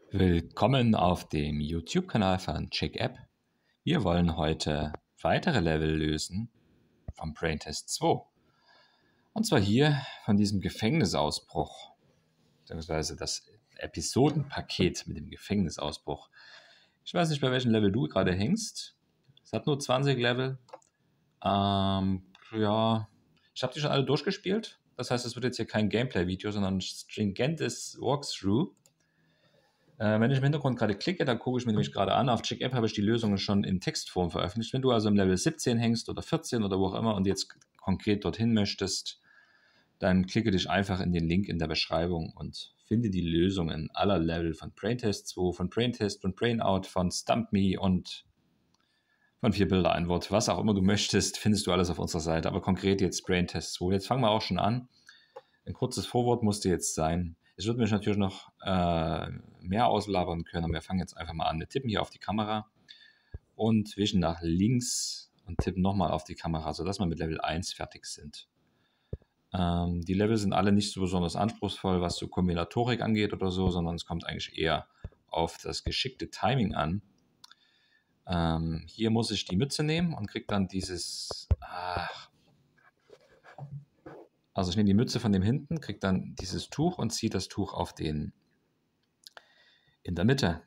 Willkommen auf dem YouTube-Kanal von CheckApp. Wir wollen heute weitere Level lösen vom Braintest 2. Und zwar hier von diesem Gefängnisausbruch, beziehungsweise das Episodenpaket mit dem Gefängnisausbruch. Ich weiß nicht, bei welchem Level du gerade hängst. Es hat nur 20 Level. Ja, ich habe die schon alle durchgespielt. Das heißt, es wird jetzt hier kein Gameplay-Video, sondern ein stringentes Walkthrough. Wenn ich im Hintergrund gerade klicke, dann gucke ich mir nämlich gerade an. Auf CheckApp habe ich die Lösungen schon in Textform veröffentlicht. Wenn du also im Level 17 hängst oder 14 oder wo auch immer und jetzt konkret dorthin möchtest, dann klicke dich einfach in den Link in der Beschreibung und finde die Lösungen aller Level von Braintest 2, von Braintest, von Brainout, von Stump Me und von 4 Bilder ein Wort. Was auch immer du möchtest, findest du alles auf unserer Seite. Aber konkret jetzt Braintest 2. Jetzt fangen wir auch schon an. Ein kurzes Vorwort musste jetzt sein. Ich würde mich natürlich noch mehr auslabern können, aber wir fangen jetzt einfach mal an. Wir tippen hier auf die Kamera und wischen nach links und tippen nochmal auf die Kamera, sodass wir mit Level 1 fertig sind. Die Level sind alle nicht so besonders anspruchsvoll, was so Kombinatorik angeht oder so, sondern es kommt eigentlich eher auf das geschickte Timing an. Hier muss ich die Mütze nehmen und kriege dann dieses... Also ich nehme die Mütze von dem hinten, kriege dann dieses Tuch und ziehe das Tuch auf den in der Mitte.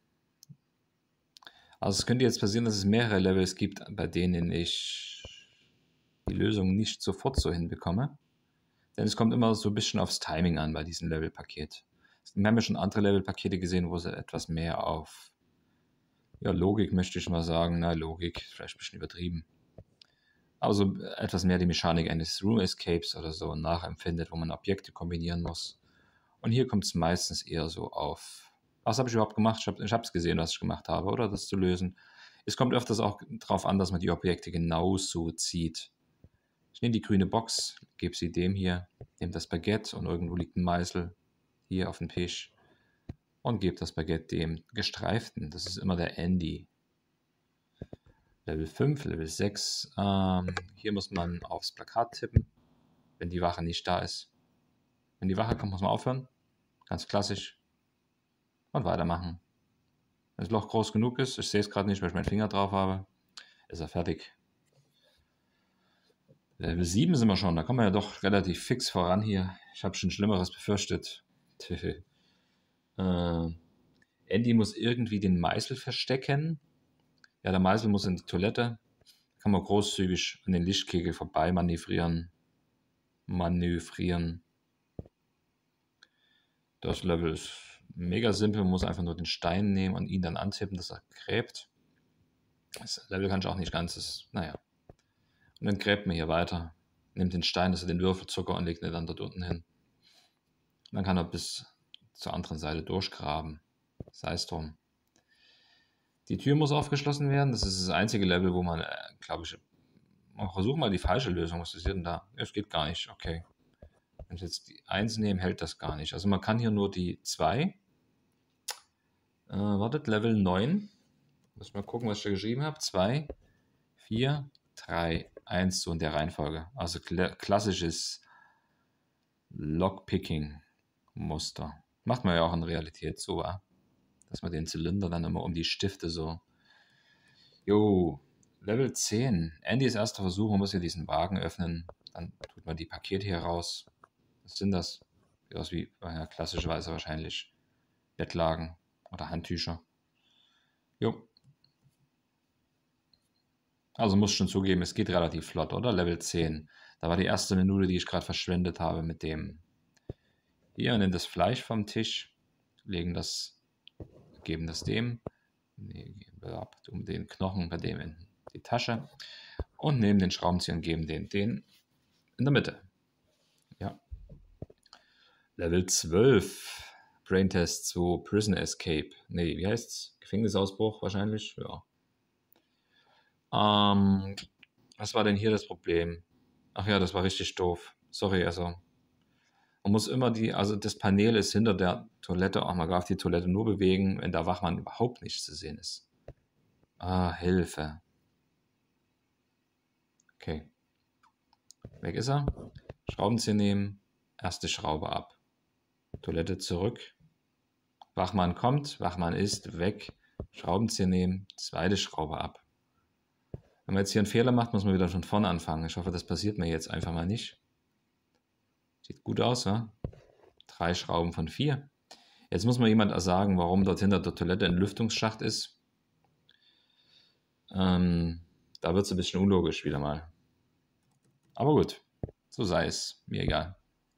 Also es könnte jetzt passieren, dass es mehrere Levels gibt, bei denen ich die Lösung nicht sofort so hinbekomme. Denn es kommt immer so ein bisschen aufs Timing an bei diesem Levelpaket. Wir haben ja schon andere Levelpakete gesehen, wo sie etwas mehr auf Logik, möchte ich mal sagen. Na, Logik, vielleicht ein bisschen übertrieben. Also etwas mehr die Mechanik eines Room Escapes oder so nachempfindet, wo man Objekte kombinieren muss. Und hier kommt es meistens eher so auf, was habe ich überhaupt gemacht? Ich habe es gesehen, was ich gemacht habe, oder das zu lösen. Es kommt öfters auch darauf an, dass man die Objekte genauso zieht. Ich nehme die grüne Box, gebe sie dem hier, nehme das Baguette und irgendwo liegt ein Meißel hier auf dem Tisch und gebe das Baguette dem gestreiften. Das ist immer der Andy. Level 5, Level 6. Hier muss man aufs Plakat tippen, wenn die Wache nicht da ist. Wenn die Wache kommt, muss man aufhören. Ganz klassisch. Und weitermachen. Wenn das Loch groß genug ist, ich sehe es gerade nicht, weil ich meinen Finger drauf habe, ist er fertig. Level 7 sind wir schon, da kommen wir ja doch relativ fix voran hier. Ich habe schon Schlimmeres befürchtet. Andy muss irgendwie den Meißel verstecken. Ja, der Meißel muss in die Toilette. Da kann man großzügig an den Lichtkegel vorbei manövrieren. Das Level ist mega simpel, man muss einfach nur den Stein nehmen und ihn dann antippen, dass er gräbt. Das Level kann ich auch nicht ganz, naja. Und dann gräbt man hier weiter, nimmt den Stein, dass er den Würfelzucker und legt ihn dann dort unten hin. Und dann kann er bis zur anderen Seite durchgraben. Sei es drum. Die Tür muss aufgeschlossen werden. Das ist das einzige Level, wo man, glaube ich, versuch mal die falsche Lösung. Was ist denn da? Es geht gar nicht. Okay. Wenn ich jetzt die 1 nehme, hält das gar nicht. Also man kann hier nur die 2. Level 9. Muss mal gucken, was ich da geschrieben habe. 2, 4, 3, 1, so in der Reihenfolge. Also klassisches Lockpicking-Muster. Macht man ja auch in Realität so, dass man den Zylinder dann immer um die Stifte so. Level 10. Andys erster Versuch, man muss hier diesen Wagen öffnen. Dann tut man die Pakete hier raus. Was sind das? Sieht aus wie klassischerweise wahrscheinlich Bettlaken oder Handtücher. Also muss schon zugeben, es geht relativ flott, oder? Level 10. Da war die erste Minute, die ich gerade verschwendet habe mit dem. Hier, nehmen das Fleisch vom Tisch, geben das dem, um den Knochen bei dem in die Tasche und nehmen den Schraubenzieher und geben den in der Mitte. Ja. Level 12. Braintest 2, Prison Escape. Nee, wie heißt's? Gefängnisausbruch wahrscheinlich, ja. Was war denn hier das Problem? Ach ja, das war richtig doof. Sorry, also. Man muss immer also das Panel ist hinter der Toilette, auch man darf die Toilette nur bewegen, wenn der Wachmann überhaupt nicht zu sehen ist. Hilfe. Okay. Weg ist er. Schraubenzieher nehmen, erste Schraube ab. Toilette zurück. Wachmann kommt, Wachmann ist weg, Schraubenzieher nehmen, zweite Schraube ab. Wenn man jetzt hier einen Fehler macht, muss man wieder von vorne anfangen. Ich hoffe, das passiert mir jetzt einfach mal nicht. Sieht gut aus, wa? 3 Schrauben von 4. Jetzt muss mir jemand sagen, warum dort hinter der Toilette ein Lüftungsschacht ist. Da wird es ein bisschen unlogisch wieder mal. Aber gut, so sei es. Mir egal.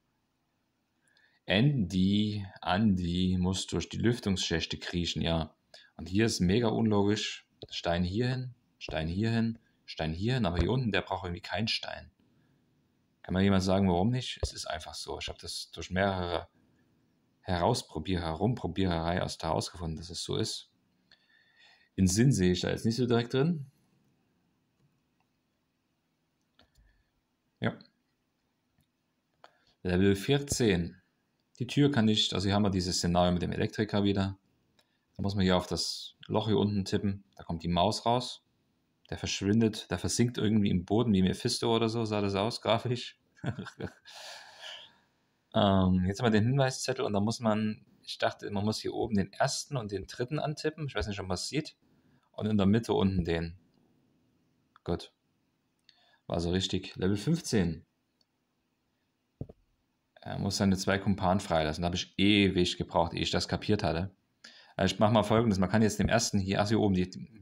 Andy muss durch die Lüftungsschächte kriechen, ja. Und hier ist mega unlogisch. Stein hierhin, Stein hierhin, Stein hierhin, aber hier unten, der braucht irgendwie keinen Stein. Kann man jemand sagen, warum nicht? Es ist einfach so. Ich habe das durch mehrere Rumprobiererei erst herausgefunden, dass es so ist. Den Sinn sehe ich da jetzt nicht so direkt drin. Ja. Level 14. Die Tür kann nicht, also hier haben wir dieses Szenario mit dem Elektriker wieder. Da muss man hier auf das Loch hier unten tippen. Da kommt die Maus raus. Der verschwindet, der versinkt irgendwie im Boden wie Mephisto oder so, sah das aus, grafisch. Jetzt haben wir den Hinweiszettel und da muss man, ich dachte, man muss hier oben den ersten und den dritten antippen. Ich weiß nicht, ob man es sieht. Und in der Mitte unten den. Gut. War so richtig. Level 15. Er muss seine 2 Kumpanen freilassen. Da habe ich ewig gebraucht, ehe ich das kapiert hatte. Ich mache mal Folgendes. Man kann jetzt dem ersten hier, hier oben,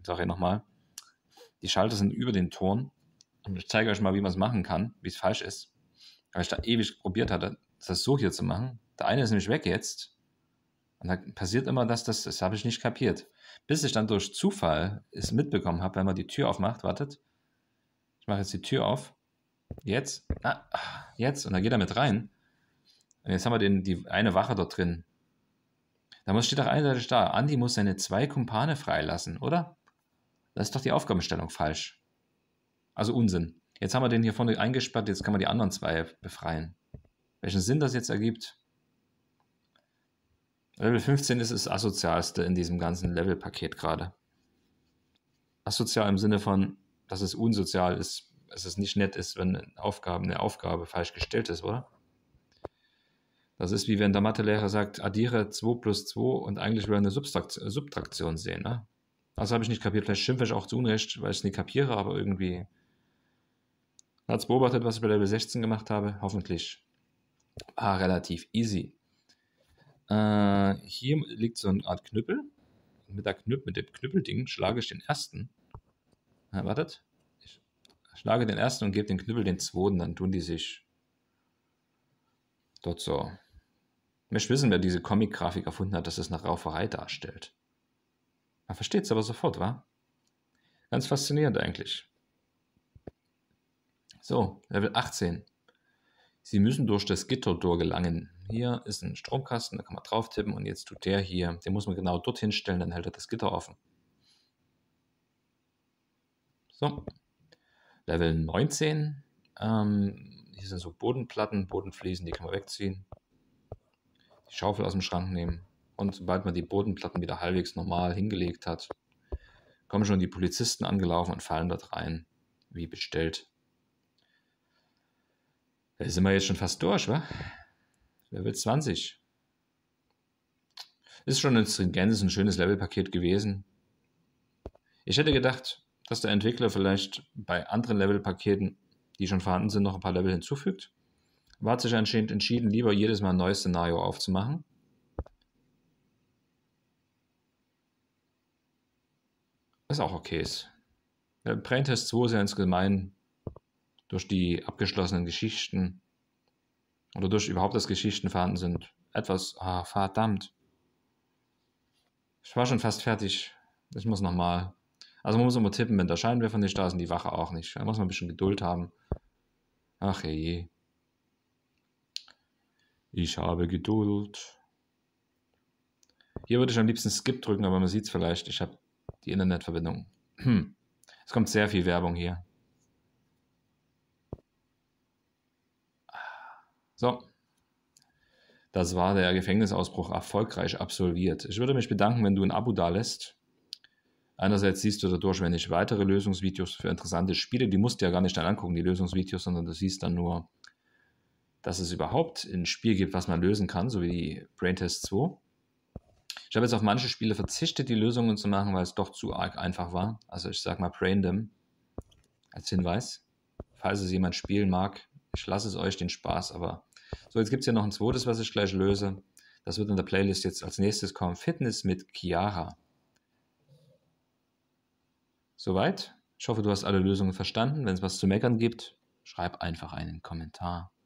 die Schalter sind über den Toren. Und ich zeige euch mal, wie man es machen kann, wie es falsch ist. Weil ich da ewig probiert hatte, das so hier zu machen. Der eine ist nämlich weg jetzt. Und da passiert immer, das habe ich nicht kapiert. Bis ich dann durch Zufall es mitbekommen habe, wenn man die Tür aufmacht. Wartet. Ich mache jetzt die Tür auf. Jetzt. Jetzt. Und da geht er mit rein. Und jetzt haben wir die eine Wache dort drin. Da steht doch eindeutig da, Andi muss seine 2 Kumpane freilassen, oder? Das ist doch die Aufgabenstellung falsch. Also Unsinn. Jetzt haben wir den hier vorne eingesperrt, jetzt kann man die anderen 2 befreien. Welchen Sinn das jetzt ergibt? Level 15 ist das asozialste in diesem ganzen Level-Paket gerade. Asozial im Sinne von, dass es unsozial ist, dass es nicht nett ist, wenn eine Aufgabe falsch gestellt ist, oder? Das ist wie wenn der Mathelehrer sagt, addiere 2 plus 2 und eigentlich will er eine Subtraktion sehen. Ne? Das habe ich nicht kapiert. Vielleicht schimpfe ich auch zu Unrecht, weil ich es nicht kapiere, aber irgendwie hat es beobachtet, was ich bei Level 16 gemacht habe. Hoffentlich relativ easy. Hier liegt so eine Art Knüppel. Mit dem Knüppelding schlage ich den ersten. Wartet. Ich schlage den ersten und gebe den Knüppel den zweiten, dann tun die sich dort so. Ich möchte wissen, wer diese Comic-Grafik erfunden hat, dass es eine Rauferei darstellt. Man versteht es aber sofort, wa? Ganz faszinierend eigentlich. So, Level 18. Sie müssen durch das Gittertor gelangen. Hier ist ein Stromkasten, da kann man drauf tippen und jetzt tut der hier, den muss man genau dorthin stellen, dann hält er das Gitter offen. So, Level 19. Hier sind so Bodenplatten, Bodenfliesen, die kann man wegziehen. Die Schaufel aus dem Schrank nehmen. Und sobald man die Bodenplatten wieder halbwegs normal hingelegt hat, kommen schon die Polizisten angelaufen und fallen dort rein, wie bestellt. Da sind wir jetzt schon fast durch, wa? Level 20. Ist schon ein stringentes, ein schönes Levelpaket gewesen. Ich hätte gedacht, dass der Entwickler vielleicht bei anderen Levelpaketen, die schon vorhanden sind, noch ein paar Level hinzufügt. Aber hat sich anscheinend entschieden, lieber jedes Mal ein neues Szenario aufzumachen. Was auch okay ist. Der Braintest 2 ist ja insgemein durch die abgeschlossenen Geschichten oder durch überhaupt, dass Geschichten vorhanden sind, etwas, verdammt. Ich war schon fast fertig. Ich muss nochmal. Also man muss immer tippen, wenn der Scheinwerfer nicht da ist und die Wache auch nicht. Da muss man ein bisschen Geduld haben. Ach je. Ich habe Geduld. Hier würde ich am liebsten Skip drücken, aber man sieht es vielleicht. Ich habe die Internetverbindung. Es kommt sehr viel Werbung hier. So. Das war der Gefängnisausbruch erfolgreich absolviert. Ich würde mich bedanken, wenn du ein Abo dalässt. Einerseits siehst du dadurch, wenn ich weitere Lösungsvideos für interessante Spiele, die musst du ja gar nicht dann angucken, die Lösungsvideos, sondern du siehst dann nur, dass es überhaupt ein Spiel gibt, was man lösen kann, so wie Braintest 2. Ich habe jetzt auf manche Spiele verzichtet, die Lösungen zu machen, weil es doch zu arg einfach war. Also ich sage mal Braindom als Hinweis. Falls es jemand spielen mag, ich lasse es euch den Spaß, aber so, jetzt gibt es hier noch ein zweites, was ich gleich löse. Das wird in der Playlist jetzt als nächstes kommen. Fitness mit Chiara. Soweit. Ich hoffe, du hast alle Lösungen verstanden. Wenn es was zu meckern gibt, schreib einfach einen Kommentar.